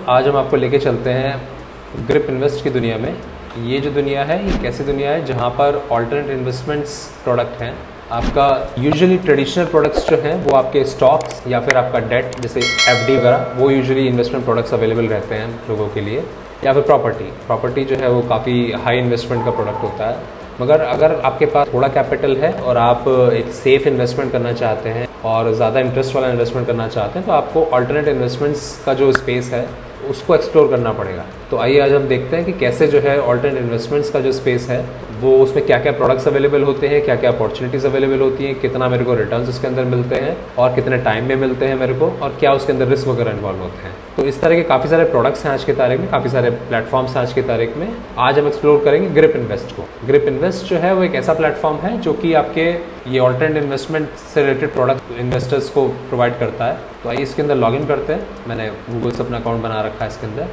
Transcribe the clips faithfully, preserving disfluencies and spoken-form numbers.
आज हम आपको लेके चलते हैं ग्रिप इन्वेस्ट की दुनिया में। ये जो दुनिया है ये कैसी दुनिया है जहाँ पर ऑल्टरनेट इन्वेस्टमेंट्स प्रोडक्ट हैं। आपका यूजुअली ट्रेडिशनल प्रोडक्ट्स जो हैं वो आपके स्टॉक्स या फिर आपका डेट जैसे एफडी वगैरह, वो यूजुअली इन्वेस्टमेंट प्रोडक्ट्स अवेलेबल रहते हैं लोगों के लिए। या फिर प्रॉपर्टी प्रॉपर्टी जो है वो काफ़ी हाई इन्वेस्टमेंट का प्रोडक्ट होता है। मगर अगर आपके पास थोड़ा कैपिटल है और आप एक सेफ इन्वेस्टमेंट करना चाहते हैं और ज़्यादा इंटरेस्ट वाला इन्वेस्टमेंट करना चाहते हैं तो आपको ऑल्टरनेट इन्वेस्टमेंट्स का जो स्पेस है उसको एक्सप्लोर करना पड़ेगा। तो आइए आज हम देखते हैं कि कैसे जो है ऑल्टरनेट इन्वेस्टमेंट्स का जो स्पेस है वो उसमें क्या क्या प्रोडक्ट्स अवेलेबल होते हैं, क्या क्या अपॉर्चुनिटीज़ अवेलेबल होती हैं, कितना मेरे को रिटर्न्स उसके अंदर मिलते हैं और कितने टाइम में मिलते हैं मेरे को, और क्या उसके अंदर रिस्क वगैरह इन्वॉल्व होते हैं। तो इस तरह के काफ़ी सारे प्रोडक्ट्स हैं आज की तारीख में, काफ़ी सारे प्लेटफॉर्म्स हैं आज की तारीख में। आज हम एक्सप्लोर करेंगे ग्रिप इन्वेस्ट को। ग्रिप इन्वेस्ट जो है वो एक ऐसा प्लेटफॉर्म है जो कि आपके ये ऑल्टरनेट इन्वेस्टमेंट से रिलेटेड प्रोडक्ट इन्वेस्टर्स को प्रोवाइड करता है। तो आइए इसके अंदर लॉगिन करते हैं। मैंने गूगल से अपना अकाउंट बना रखा है इसके अंदर,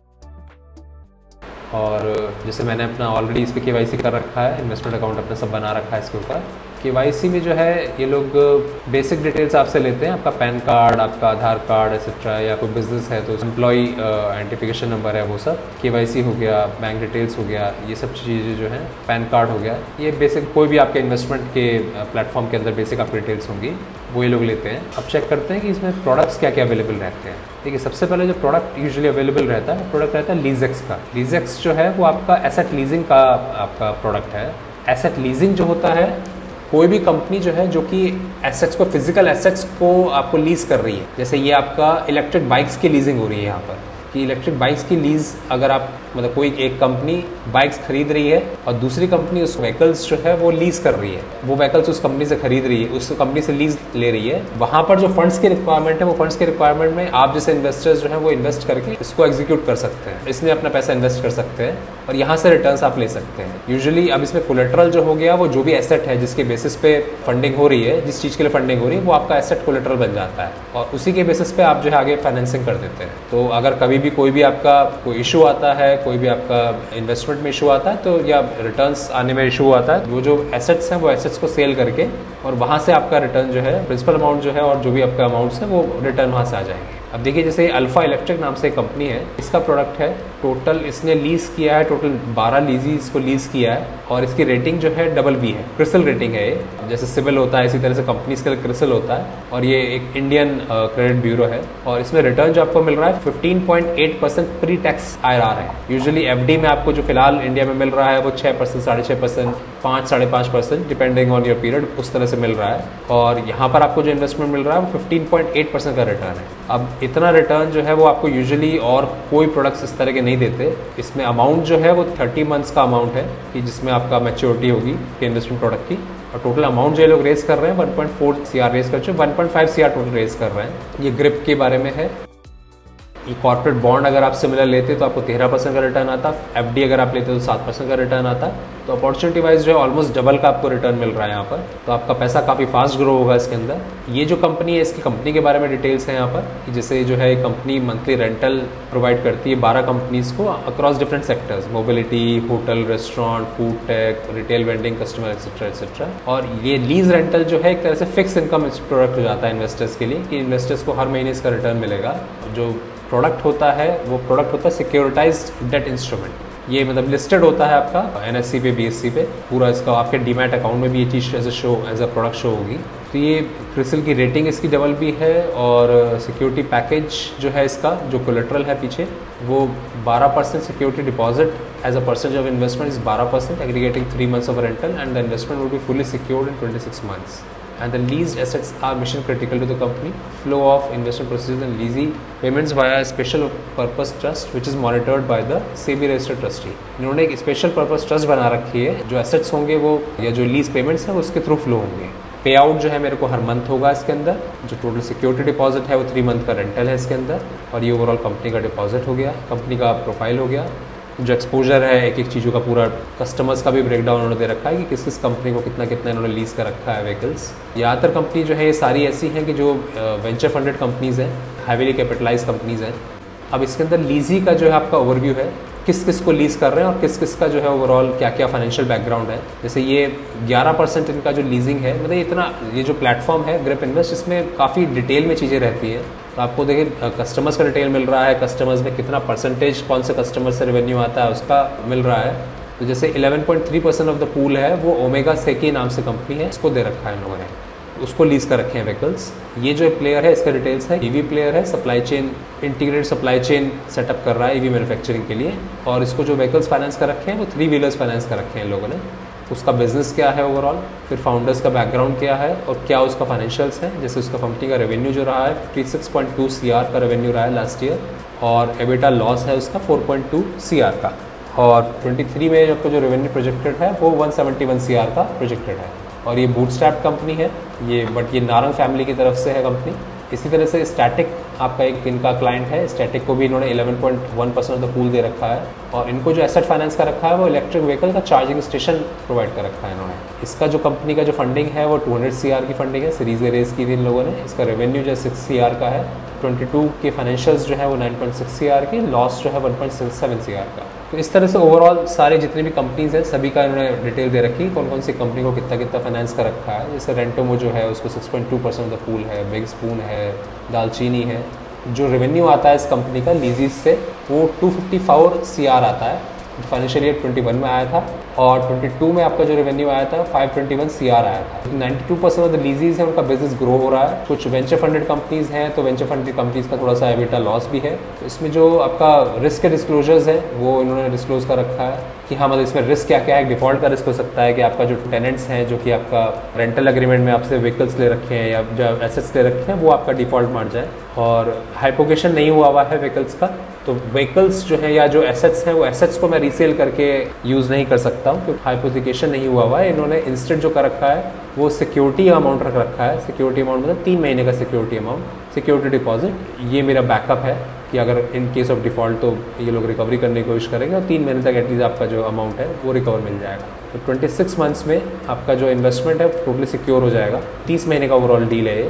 और जैसे मैंने अपना ऑलरेडी इस पर के वाई सी कर रखा है, इन्वेस्टमेंट अकाउंट अपना सब बना रखा है इसके ऊपर। के वाई सी में जो है ये लोग बेसिक डिटेल्स आपसे लेते हैं, आपका पैन कार्ड, आपका आधार कार्ड एक्सेट्रा, या कोई बिजनेस है तो एम्प्लॉय आइडेंटिफिकेशन नंबर है वो सब, के वाई सी हो गया, बैंक डिटेल्स हो गया, ये सब चीज़ें जो हैं, पैन कार्ड हो गया, ये बेसिक कोई भी आपके इन्वेस्टमेंट के प्लेटफॉर्म के अंदर बेसिक आपकी डिटेल्स होंगी वो ये लोग लेते हैं। अब चेक करते हैं कि इसमें प्रोडक्ट्स क्या क्या अवेलेबल रहते हैं। देखिए सबसे पहले जो प्रोडक्ट यूजुअली अवेलेबल रहता है प्रोडक्ट रहता है लीजेक्स का। लीजेक्स जो है वो आपका एसेट लीजिंग का आपका प्रोडक्ट है। एसेट लीजिंग जो होता है, कोई भी कंपनी जो है जो कि एसेट्स को, फिजिकल एसेट्स को आपको लीज कर रही है। जैसे ये आपका इलेक्ट्रिक बाइक्स की लीजिंग हो रही है यहाँ पर, कि इलेक्ट्रिक बाइक्स की लीज अगर आप मतलब कोई एक कंपनी बाइक्स खरीद रही है और दूसरी कंपनी उस व्हीकल्स जो है वो लीज कर रही है, वो व्हीकल्स उस कंपनी से खरीद रही है, उस कंपनी से लीज ले रही है, वहाँ पर जो फंड्स की रिक्वायरमेंट है वो फंड्स की रिक्वायरमेंट में आप जैसे इन्वेस्टर्स जो है वो इन्वेस्ट करके इसको एग्जीक्यूट कर सकते हैं, इसमें अपना पैसा इन्वेस्ट कर सकते हैं और यहाँ से रिटर्न्स आप ले सकते हैं। यूजुअली अब इसमें कोलेटरल जो हो गया वो जो भी एसेट है जिसके बेसिस पे फंडिंग हो रही है, जिस चीज़ के लिए फंडिंग हो रही है वो आपका एसेट कोलेटरल बन जाता है और उसी के बेसिस पे आप जो है आगे फाइनेंसिंग कर देते हैं। तो अगर कभी भी कोई भी आपका कोई इशू आता है, कोई भी आपका इन्वेस्टमेंट में इशू आता है तो या रिटर्न्स आने में इशू आता है, वो जो एसेट्स हैं वो एसेट्स को सेल करके और वहाँ से आपका रिटर्न जो है, प्रिंसिपल अमाउंट जो है और जो भी आपका अमाउंट्स है वो रिटर्न वहाँ से आ जाएंगे। अब देखिए जैसे अल्फा इलेक्ट्रिक नाम से एक कंपनी है, इसका प्रोडक्ट है, टोटल इसने लीज किया है, टोटल बारह लीजी इसको लीज किया है और इसकी रेटिंग जो है डबल बी है, क्रिसल रेटिंग है ये। जैसे सिविल होता है इसी तरह से कंपनीज का क्रिसल होता है और ये एक इंडियन क्रेडिट ब्यूरो है और इसमें रिटर्न जो आपको मिल रहा है fifteen point eight percent pre tax I R R है। यूजुअली एफडी में आपको जो फिलहाल इंडिया में मिल रहा है वो छः परसेंट साढ़े छः परसेंट पाँच साढ़े पाँच percent depending on your period उस तरह से मिल रहा है और यहाँ पर आपको जो इन्वेस्टमेंट मिल रहा है वो फिफ्टीन पॉइंट एट परसेंट का रिटर्न है। अब इतना रिटर्न जो है वो आपको यूजुअली और कोई प्रोडक्ट्स इस तरह के नहीं देते। इसमें अमाउंट जो है वो थर्टी मंथ्स का अमाउंट है कि जिसमें आपका मैच्योरिटी होगी कि इन्वेस्टमेंट प्रोडक्ट की, और टोटल अमाउंट जो ये लोग रेस कर रहे हैं one point four C R raise कर चुके, one point five C R total raise कर रहे हैं। ये ग्रिप के बारे में है। ये कॉर्पोरेट बॉन्ड अगर आप सिमिलर लेते तो आपको तेरह परसेंट का रिटर्न आता, एफडी अगर आप लेते तो सात परसेंट का रिटर्न आता, तो अपॉर्चुनिटी वाइज जो है ऑलमोस्ट डबल का आपको रिटर्न मिल रहा है यहाँ पर। तो आपका पैसा काफ़ी फास्ट ग्रो होगा इसके अंदर। ये जो कंपनी है इसकी कंपनी के बारे में डिटेल्स हैं यहाँ पर कि जैसे जो है कंपनी मंथली रेंटल प्रोवाइड करती है बारह कंपनीज को across different sectors, mobility, hotel, restaurant, food tech, retail vending, customer etcetera etcetera. और ये लीज रेंटल जो है एक तरह से फिक्स इनकम प्रोडक्ट हो जाता है इन्वेस्टर्स के लिए कि इन्वेस्टर्स को हर महीने इसका रिटर्न मिलेगा। जो प्रोडक्ट होता है वो प्रोडक्ट होता है सिक्योरिटाइज्ड डेट इंस्ट्रूमेंट। ये मतलब लिस्टेड होता है आपका एन एस सी पे, बी एस सी पे, पूरा इसका आपके डीमैट अकाउंट में भी ये चीज़ as a show as a product show होगी। तो ये क्रिसल की रेटिंग इसकी डबल बी है और सिक्योरिटी पैकेज जो है इसका जो कोलेटरल है पीछे वो बारह percent security deposit as a percentage of investment is बारह percent aggregating three months of rental and the investment will be fully secured in twenty six months and the leased assets are mission critical to the company. Flow of investment procedures and leasing payments via a special purpose trust which is monitored by the SEBI registered trustee. इन्होंने एक special purpose trust बना रखी है, जो assets होंगे वो या जो लीज पेमेंट्स हैं वो उसके थ्रू फ्लो होंगे। पे आउट जो है मेरे को हर मंथ होगा इसके अंदर। जो टोटल सिक्योरिटी डिपॉजिट है वो थ्री मंथ का रेंटल है इसके अंदर और ये ओवरऑल कंपनी का डिपॉजिट हो गया, कंपनी का प्रोफाइल हो गया। जो एक्सपोजर है एक एक चीज़ों का पूरा कस्टमर्स का भी ब्रेकडाउन उन्होंने दे रखा है कि किस किस कंपनी को कितना कितना इन्होंने लीज कर रखा है व्हीकल्स। ज़्यादातर कंपनी जो है ये सारी ऐसी हैं कि जो वेंचर फंडेड कंपनीज़ हैं, हैवीली कैपिटलाइज कंपनीज़ हैं। अब इसके अंदर लीजी का जो है आपका ओवरव्यू है, किस किस को लीज कर रहे हैं और किस किस का जो है ओवरऑल क्या क्या फाइनेंशियल बैकग्राउंड है। जैसे ये ग्यारह परसेंट इनका जो लीजिंग है, मतलब इतना ये जो प्लेटफॉर्म है ग्रिप इन्वेस्ट, इसमें काफ़ी डिटेल में चीज़ें रहती है तो आपको देखिए कस्टमर्स का डिटेल मिल रहा है, कस्टमर्स में कितना परसेंटेज कौन से कस्टमर से रेवेन्यू आता है उसका मिल रहा है। तो जैसे eleven point three percent of the pool है वो ओमेगा सेकी नाम से कंपनी है, इसको दे रखा है इन लोगों ने, उसको लीज कर रखे हैं व्हीकल्स। ये जो प्लेयर है इसका डिटेल्स है, ईवी प्लेयर है, supply chain integrated supply chain setup कर रहा है ईवी मैन्युफैक्चरिंग के लिए। और इसको जो व्हीकल्स फाइनेंस कर रखे हैं वो थ्री व्हीलर्स फाइनेंस कर रखे हैं इन लोगों ने। उसका बिजनेस क्या है ओवरऑल, फिर फाउंडर्स का बैकग्राउंड क्या है और क्या उसका फाइनेंशियल्स है। जैसे उसका कंपनी का रेवेन्यू जो रहा है fifty six point two C R का रेवेन्यू रहा है लास्ट ईयर, और एबिटा लॉस है उसका four point two C R का, और ट्वेंटी थ्री में आपका जो रेवेन्यू प्रोजेक्टेड है वो one seventy one C R का प्रोजेक्टेड है। और ये बूटस्ट्रैप कंपनी है ये, बट ये नारंग फैमिली की तरफ से है कंपनी। इसी तरह से स्टैटिक आपका एक इनका क्लाइंट है, स्टैटिक को भी इन्होंने eleven point one percent of the pool दे रखा है। और इनको जो एसेट फाइनेंस का रखा है वो इलेक्ट्रिक व्हीकल का चार्जिंग स्टेशन प्रोवाइड कर रखा है इन्होंने। इसका जो कंपनी का जो फंडिंग है वो टू हंड्रेड सी आर की फंडिंग है, सीरीज ए रेज की थी इन लोगों ने। इसका रेवेन्यू जो है सिक्स सी आर का है, ट्वेंटी टू के फाइनेंशियल्स जो है वो nine point six C R की, लॉस जो है one point seven C R का। तो इस तरह से ओवरऑल सारे जितने भी कंपनीज हैं सभी का इन्होंने डिटेल दे रखी, कौन कौन सी कंपनी को कितना कितना फाइनेंस का रखा है। जैसे रेंटोमो जो है उसको six point two percent of the pool है, बिग स्पून है, दालचीनी है। जो रेवेन्यू आता है इस कंपनी का लीजीज से वो two fifty four C R आता है, फाइनेंशियल ईयर ट्वेंटी वन में आया था, और ट्वेंटी टू में आपका जो रेवेन्यू आया था five twenty one C R आया था। Ninety two percent of the leases है उनका बिजनेस ग्रो हो रहा है। कुछ वेंचर फंडेड कंपनीज हैं तो वेंचर फंडेड कंपनीज का थोड़ा सा एबिटा लॉस भी है। तो इसमें जो आपका रिस्क के डिस्क्लोजर्स है वो इन्होंने डिस्क्लोज कर रखा है कि हाँ मतलब इसमें रिस्क क्या क्या है। डिफॉल्ट का रिस्क हो सकता है कि आपका जो टेनेंट्स हैं जो कि आपका रेंटल एग्रीमेंट में आपसे व्हीकल्स ले रखे हैं या जो एसेट्स ले रखे हैं वो आपका डिफॉल्ट मार जाए, और हाइपोकेशन नहीं हुआ हुआ है व्हीकल्स का। तो व्हीकल्स जो है या जो एसेट्स हैं वो एसेट्स को मैं रीसेल करके यूज़ नहीं कर सकता हूँ क्योंकि हाइपोथिकेशन नहीं हुआ हुआ है। इन्होंने इंस्टेंट जो कर रखा है वो सिक्योरिटी अमाउंट रख रखा है। सिक्योरिटी अमाउंट मतलब तीन महीने का सिक्योरिटी अमाउंट, सिक्योरिटी डिपॉजिट। ये मेरा बैकअप है कि अगर इन केस ऑफ डिफ़ॉल्ट तो ये लोग रिकवरी करने की कोशिश करेंगे और तीन महीने तक एटलीस्ट आपका जो अमाउंट है वो रिकवर मिल जाएगा। तो ट्वेंटी सिक्स मंथ्स में आपका जो इन्वेस्टमेंट है टोटली सिक्योर हो जाएगा। तीस महीने का ओवरऑल डील है ये।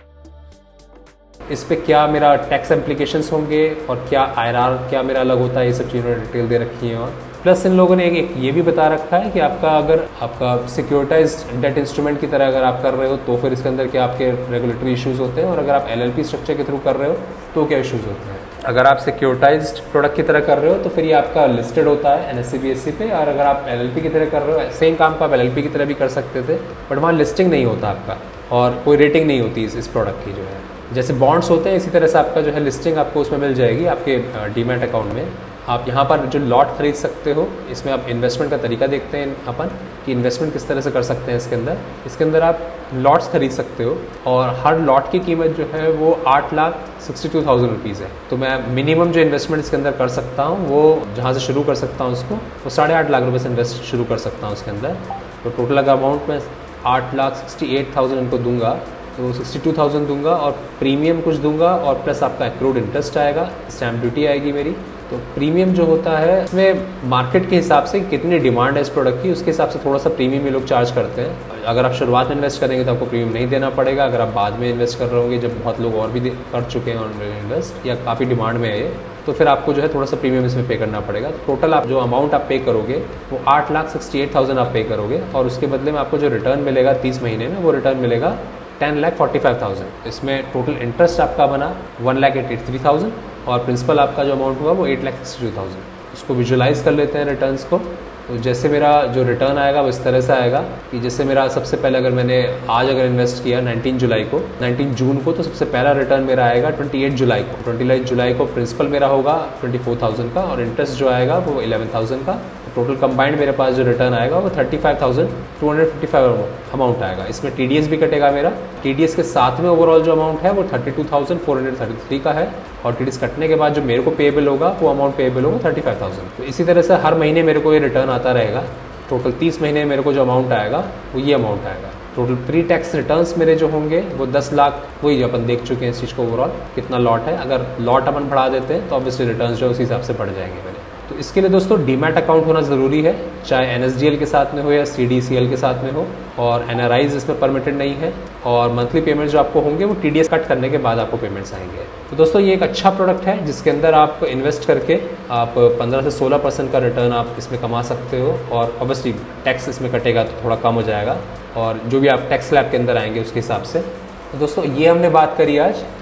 इस पे क्या मेरा टैक्स एप्लीकेशंस होंगे और क्या आई आर आर क्या मेरा अलग होता है, ये सब चीज़ों डिटेल दे रखी है। और प्लस इन लोगों ने एक, एक ये भी बता रखा है कि आपका अगर आपका सिक्योरिटाइज्ड डेट इंस्ट्रूमेंट की तरह अगर आप कर रहे हो तो फिर इसके अंदर क्या आपके रेगुलेटरी इश्यूज़ होते हैं, और अगर आप एल एल पी स्ट्रक्चर के थ्रू कर रहे हो तो क्या इश्यूज़ होते हैं। अगर आप सिक्योरिटाइज्ड प्रोडक्ट की तरह कर रहे हो तो फिर ये आपका लिस्टेड होता है N S C B S C पे, और अगर आप एल एल पी की तरह कर रहे हो सेम काम को आप एल एल पी की तरह भी कर सकते थे, बट वहाँ लिस्टिंग नहीं होता आपका और कोई रेटिंग नहीं होती इस, इस प्रोडक्ट की जो है। जैसे बॉन्ड्स होते हैं इसी तरह से आपका जो है लिस्टिंग आपको उसमें मिल जाएगी आपके डीमैट अकाउंट में। आप यहाँ पर जो लॉट खरीद सकते हो, इसमें आप इन्वेस्टमेंट का तरीका देखते हैं अपन कि इन्वेस्टमेंट किस तरह से कर सकते हैं। इसके अंदर इसके अंदर आप लॉट्स खरीद सकते हो और हर लॉट की कीमत जो है वो आठ lakh sixty two thousand rupees है। तो मैं मिनिमम जो इन्वेस्टमेंट इसके अंदर कर सकता हूँ वो जहाँ से शुरू कर सकता हूँ उसको वो साढ़े आठ लाख रुपये से इन्वेस्ट शुरू कर सकता हूँ उसके अंदर। तो टोटल अगर अमाउंट में आठ लाख सिक्सटी एट थाउजेंड इनको दूंगा तो सिक्सटी टू थाउजेंड दूंगा और प्रीमियम कुछ दूंगा और प्लस आपका एक्रूड इंटरेस्ट आएगा, स्टैम्प ड्यूटी आएगी मेरी। तो प्रीमियम जो होता है इसमें मार्केट के हिसाब से कितनी डिमांड है इस प्रोडक्ट की उसके हिसाब से थोड़ा सा प्रीमियम ये लोग चार्ज करते हैं। अगर आप शुरुआत में इन्वेस्ट करेंगे तो आपको प्रीमियम नहीं देना पड़ेगा। अगर आप बाद में इन्वेस्ट कर रहे होंगे जब बहुत लोग और भी कर चुके हैं इन्वेस्ट या काफ़ी डिमांड में है ये, तो फिर आपको जो है थोड़ा सा प्रीमियम इसमें पे करना पड़ेगा। तो टोटल आप जो अमाउंट आप पे करोगे वो आठ लाख सिक्सटी एट थाउजेंड आप पे करोगे और उसके बदले में आपको जो रिटर्न मिलेगा तीस महीने में वो रिटर्न मिलेगा ten lakh forty five thousand. इसमें टोटल इंटरेस्ट आपका बना one lakh eighty three thousand और प्रिंसिपल आपका जो अमाउंट हुआ वो eight lakh sixty two thousand. उसको विजुअलाइज कर लेते हैं रिटर्न्स को। तो जैसे मेरा जो रिटर्न आएगा वो इस तरह से आएगा कि जैसे मेरा सबसे पहले अगर मैंने आज अगर इन्वेस्ट किया नाइनटीन जुलाई को नाइनटीन जून को तो सबसे पहला रिटर्न मेरा आएगा अट्ठाईस जुलाई को। अट्ठाईस जुलाई को प्रिंसिपल मेरा होगा चौबीस हज़ार का और इंटरेस्ट जो आएगा वो ग्यारह हज़ार का। टोटल कंबाइंड मेरे पास जो रिटर्न आएगा वो पैंतीस हज़ार दो सौ पचपन अमाउंट आएगा। इसमें टीडीएस भी कटेगा मेरा। टीडीएस के साथ में ओवरऑल जो अमाउंट है वो बत्तीस हज़ार चार सौ तैंतीस का है और टीडीएस कटने के बाद जो मेरे को पेएबल होगा वो अमाउंट पेएबल होगा पैंतीस हज़ार। तो इसी तरह से हर महीने मेरे को ये रिटर्न आता रहेगा। टोटल तीस महीने मेरे को जो अमाउंट आएगा वो ये अमाउंट आएगा। टोटल प्री टैक्स रिटर्न्स मेरे जो होंगे वो दस लाख वही जो अपन देख चुके हैं इस चीज़ को ओवरऑल कितना लॉट है। अगर लॉट अपन बढ़ा देते हैं तो ऑब्वियसली रिटर्न्स जो उसी हिसाब से बढ़ जाएंगे मेरे। तो इसके लिए दोस्तों डीमैट अकाउंट होना ज़रूरी है, चाहे एनएसडीएल के साथ में हो या सीडीसीएल के साथ में हो, और एनआरआईज इसमें परमिटेड नहीं है। और मंथली पेमेंट जो आपको होंगे वो टीडीएस कट करने के बाद आपको पेमेंट्स आएंगे। तो दोस्तों ये एक अच्छा प्रोडक्ट है जिसके अंदर आप इन्वेस्ट करके आप पंद्रह से सोलह परसेंट का रिटर्न आप इसमें कमा सकते हो और ऑब्वियसली टैक्स इसमें कटेगा तो थोड़ा कम हो जाएगा और जो भी आप टैक्स स्लैब के अंदर आएंगे उसके हिसाब से। तो दोस्तों ये हमने बात करी आज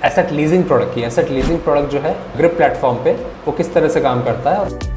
एसेट लीजिंग प्रोडक्ट की। एसेट लीजिंग प्रोडक्ट जो है ग्रिप प्लेटफॉर्म पे वो किस तरह से काम करता है।